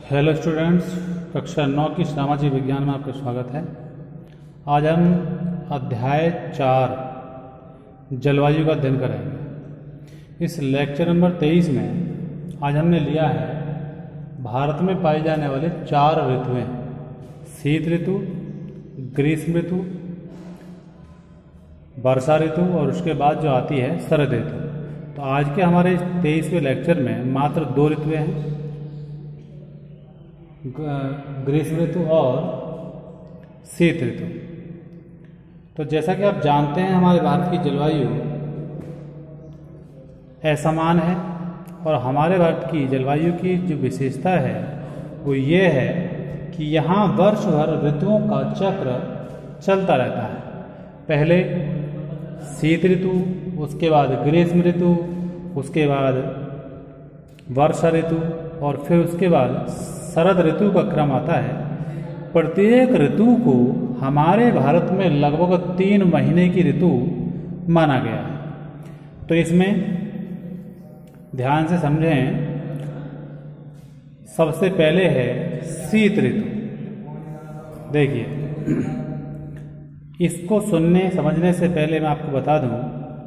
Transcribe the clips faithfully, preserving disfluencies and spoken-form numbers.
Hello students, कक्षा नौ की सामाजिक विज्ञान में आपका स्वागत है। आज हम अध्याय चार जलवायु का अध्ययन करेंगे। इस लेक्चर नंबर तेईस में आज हमने लिया है भारत में पाई जाने वाले चार ऋतुएं, शीत ऋतु, ग्रीष्म ऋतु, वर्षा ऋतु और उसके बाद जो आती है शरद ऋतु। तो आज के हमारे तेईसवें लेक्चर में मात्र दो ऋतुएं हैं, ग्रीष्म ऋतु और शीत ऋतु। तो जैसा कि आप जानते हैं, हमारे भारत की जलवायु असमान है और हमारे भारत की जलवायु की जो विशेषता है वो ये है कि यहाँ वर्ष भर ऋतुओं का चक्र चलता रहता है। पहले शीत ऋतु, उसके बाद ग्रीष्म ऋतु, उसके बाद वर्षा ऋतु और फिर उसके बाद शरद ऋतु का क्रम आता है। प्रत्येक ऋतु को हमारे भारत में लगभग तीन महीने की ऋतु माना गया है। तो इसमें ध्यान से समझें, सबसे पहले है शीत ऋतु। देखिए, इसको सुनने समझने से पहले मैं आपको बता दूं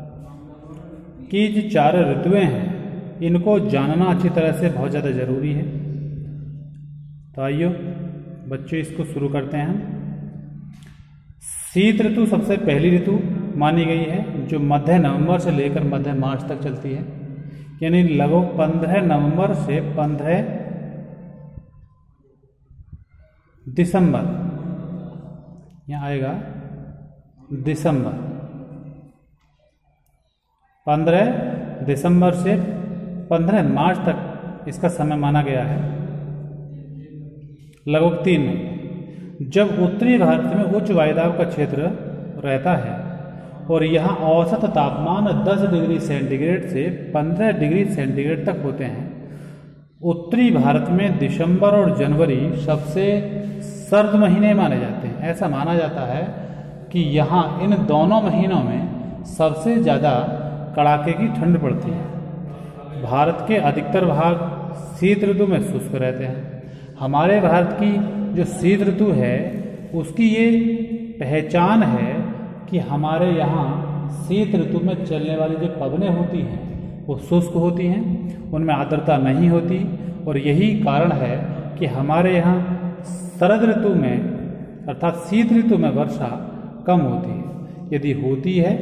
कि जो चार ऋतुएं हैं इनको जानना अच्छी तरह से बहुत ज़्यादा ज़रूरी है। तो आइए बच्चों, इसको शुरू करते हैं। शीत ऋतु सबसे पहली ऋतु मानी गई है, जो मध्य नवंबर से लेकर मध्य मार्च तक चलती है। यानी लगभग पंद्रह नवंबर से पंद्रह दिसंबर, यहाँ आएगा दिसंबर, पंद्रह दिसंबर से पंद्रह मार्च तक इसका समय माना गया है, लगभग तीन महीने। जब उत्तरी भारत में उच्च वायुदाब का क्षेत्र रहता है और यहाँ औसत तापमान दस डिग्री सेंटीग्रेड से पंद्रह डिग्री सेंटीग्रेड तक होते हैं। उत्तरी भारत में दिसंबर और जनवरी सबसे सर्द महीने माने जाते हैं। ऐसा माना जाता है कि यहाँ इन दोनों महीनों में सबसे ज़्यादा कड़ाके की ठंड पड़ती है। भारत के अधिकतर भाग शीत ऋतु में शुष्क रहते हैं। हमारे भारत की जो शीत ऋतु है उसकी ये पहचान है कि हमारे यहाँ शीत ऋतु में चलने वाली जो पवनें होती हैं वो शुष्क होती हैं, उनमें आर्द्रता नहीं होती। और यही कारण है कि हमारे यहाँ शरद ऋतु में अर्थात शीत ऋतु में वर्षा कम होती है। यदि होती है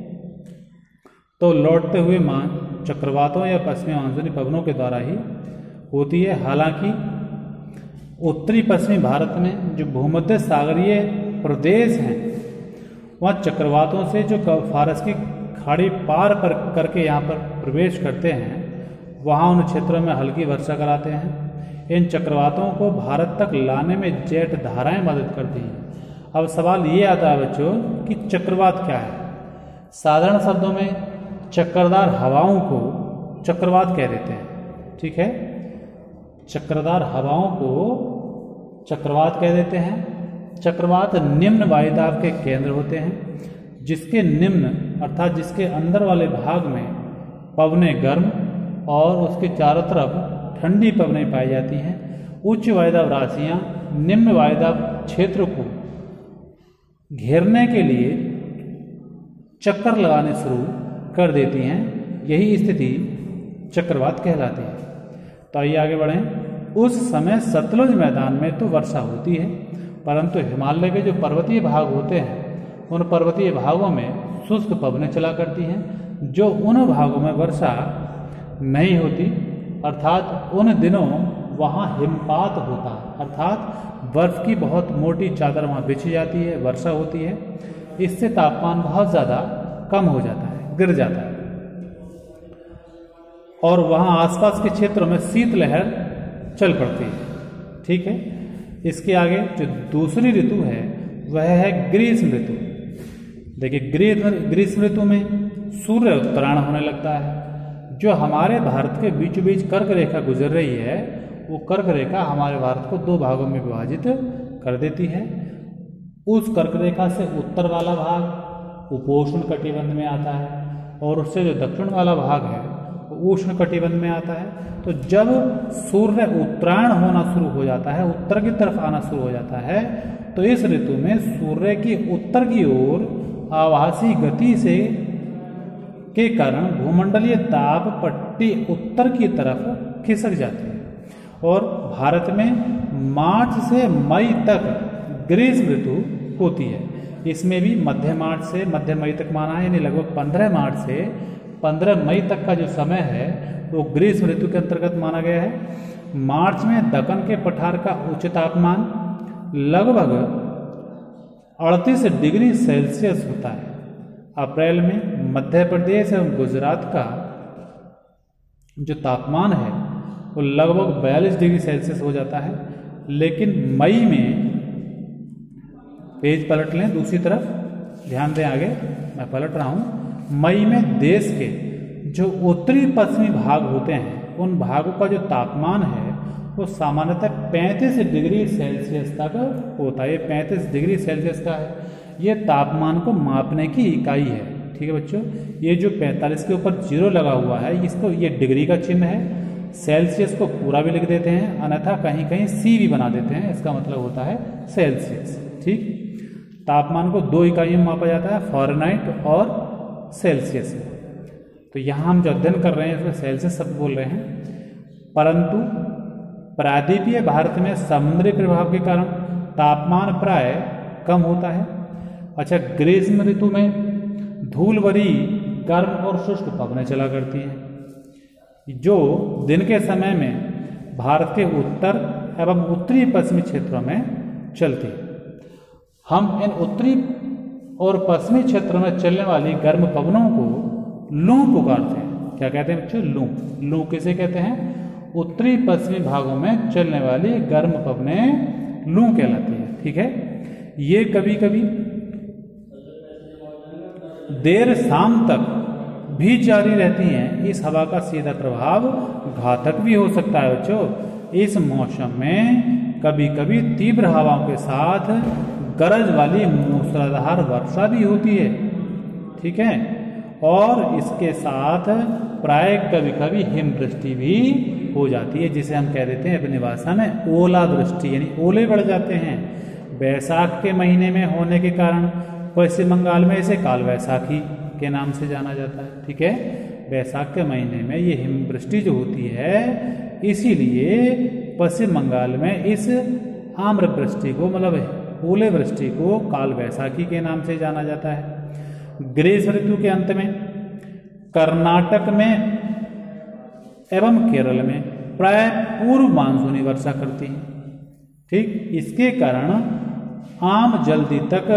तो लौटते हुए मान चक्रवातों या पश्चिमी मानसूनी पवनों के द्वारा ही होती है। हालांकि उत्तरी पश्चिमी भारत में जो भूमध्य सागरीय प्रदेश हैं वहाँ चक्रवातों से जो फारस की खाड़ी पार पर करके यहाँ पर प्रवेश करते हैं, वहाँ उन क्षेत्रों में हल्की वर्षा कराते हैं। इन चक्रवातों को भारत तक लाने में जेट धाराएं मदद करती हैं। अब सवाल ये आता है बच्चों कि चक्रवात क्या है। साधारण शब्दों में चक्करदार हवाओं को चक्रवात कह देते हैं, ठीक है। चक्रदार हवाओं को चक्रवात कह देते हैं। चक्रवात निम्न वायुदाब के केंद्र होते हैं, जिसके निम्न अर्थात जिसके अंदर वाले भाग में पवनें गर्म और उसके चारों तरफ ठंडी पवनें पाई जाती हैं। उच्च वायुदाब राशियां निम्न वायुदाब क्षेत्र को घेरने के लिए चक्कर लगाने शुरू कर देती हैं। यही स्थिति चक्रवात कहलाती है। तो आइए आगे बढ़ें। उस समय सतलुज मैदान में तो वर्षा होती है, परंतु हिमालय के जो पर्वतीय भाग होते हैं उन पर्वतीय भागों में शुष्क पवनें चला करती हैं, जो उन भागों में वर्षा नहीं होती। अर्थात उन दिनों वहाँ हिमपात होता है, अर्थात बर्फ की बहुत मोटी चादर वहाँ बिछी जाती है, वर्षा होती है। इससे तापमान बहुत ज़्यादा कम हो जाता है, गिर जाता है और वहाँ आसपास के क्षेत्रों में शीतलहर चल पड़ती है, ठीक है। इसके आगे जो दूसरी ऋतु है वह है ग्रीष्म ऋतु। देखिए, ग्रीष्म ग्रीष्म ऋतु में सूर्य उत्तरायण होने लगता है। जो हमारे भारत के बीचों बीच कर्क रेखा गुजर रही है वो कर्क रेखा हमारे भारत को दो भागों में विभाजित कर देती है। उस कर्क रेखा से उत्तर वाला भाग उपोष्ण कटिबंध में आता है और उससे जो दक्षिण वाला भाग है उष्ण कटिबंध में आता है। तो जब सूर्य उत्तरायण होना शुरू हो जाता है, उत्तर की तरफ आना शुरू हो जाता है, तो इस ऋतु में सूर्य की उत्तर की ओर आभासी गति से के कारण भूमंडलीय दाब पट्टी उत्तर की तरफ खिसक जाती है और भारत में मार्च से मई तक ग्रीष्म ऋतु होती है। इसमें भी मध्य मार्च से मध्य मई तक माना है, यानी लगभग पंद्रह मार्च से पंद्रह मई तक का जो समय है वो ग्रीष्म ऋतु के अंतर्गत माना गया है। मार्च में दक्कन के पठार का उच्च तापमान लगभग अड़तीस डिग्री सेल्सियस होता है। अप्रैल में मध्य प्रदेश एवं गुजरात का जो तापमान है वो लगभग बयालीस डिग्री सेल्सियस हो जाता है। लेकिन मई में, पेज पलट लें दूसरी तरफ, ध्यान दें आगे, मैं पलट रहा हूँ, मई में देश के जो उत्तरी पश्चिमी भाग होते हैं उन भागों का जो तापमान है वो सामान्यतः पैंतीस डिग्री सेल्सियस तक होता है। ये पैंतीस डिग्री सेल्सियस का है, ये तापमान को मापने की इकाई है। ठीक है बच्चों, ये जो पैंतालीस के ऊपर जीरो लगा हुआ है इसको, ये डिग्री का चिन्ह है। सेल्सियस को पूरा भी लिख देते हैं, अन्यथा कहीं कहीं सी भी बना देते हैं, इसका मतलब होता है सेल्सियस। ठीक, तापमान को दो इकाइयों में मापा जाता है, फ़ारेनहाइट और सेल्सियस। तो यहाँ हम जो अध्ययन कर रहे हैं इसमें सेल्सियस शब्द बोल रहे हैं। परंतु प्रायद्वीपीय भारत में समुद्री प्रभाव के कारण तापमान प्राय कम होता है। अच्छा, ग्रीष्म ऋतु में धूल भरी गर्म और शुष्क पवनें चला करती हैं जो दिन के समय में भारत के उत्तर एवं उत्तरी पश्चिमी क्षेत्रों में चलती है। हम इन उत्तरी और पश्चिमी क्षेत्रों में चलने वाली गर्म पवनों को लू पुकारते हैं। क्या कहते हैं बच्चों? लू। लू किसे कहते हैं? उत्तरी पश्चिमी भागों में चलने वाली गर्म पवनें लू कहलाती है। ठीक है, ये कभी कभी देर शाम तक भी जारी रहती हैं। इस हवा का सीधा प्रभाव घातक भी हो सकता है बच्चों। इस मौसम में कभी कभी तीव्र हवाओं के साथ गरज वाली मूसलाधार वर्षा भी होती है। ठीक है, और इसके साथ प्राय कभी कभी हिमवृष्टि भी हो जाती है, जिसे हम कह देते हैं अपनी भाषा में ओलावृष्टि, यानी ओले बढ़ जाते हैं। बैसाख के महीने में होने के कारण पश्चिम बंगाल में इसे काल वैसाखी के नाम से जाना जाता है। ठीक है, बैसाख के महीने में ये हिमवृष्टि जो होती है, इसीलिए पश्चिम बंगाल में इस आम्र वृष्टि को, मतलब ओले वृष्टि को काल वैसाखी के नाम से जाना जाता है। ग्रीष्म ऋतु के अंत में कर्नाटक में एवं केरल में प्राय पूर्व मानसूनी वर्षा करती है। ठीक, इसके कारण आम जल्दी तक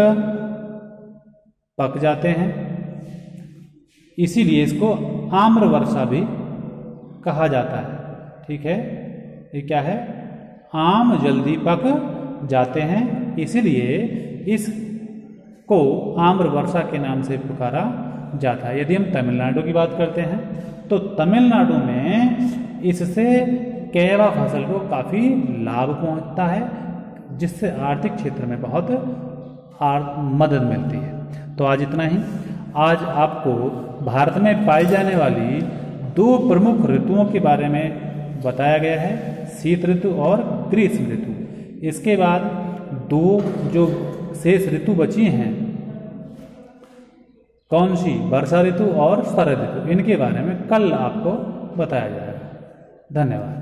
पक जाते हैं, इसीलिए इसको आम्र वर्षा भी कहा जाता है। ठीक है, ये क्या है? आम जल्दी पक जाते हैं, इसीलिए इसको आम्र वर्षा के नाम से पुकारा जाता है। यदि हम तमिलनाडु की बात करते हैं तो तमिलनाडु में इससे केला फसल को काफ़ी लाभ पहुंचता है, जिससे आर्थिक क्षेत्र में बहुत मदद मिलती है। तो आज इतना ही। आज आपको भारत में पाई जाने वाली दो प्रमुख ऋतुओं के बारे में बताया गया है, शीत ऋतु और ग्रीष्म ऋतु। इसके बाद दो जो शेष ऋतु बची हैं, कौन सी? वर्षा ऋतु और शरद ऋतु, इनके बारे में कल आपको बताया जाएगा। धन्यवाद।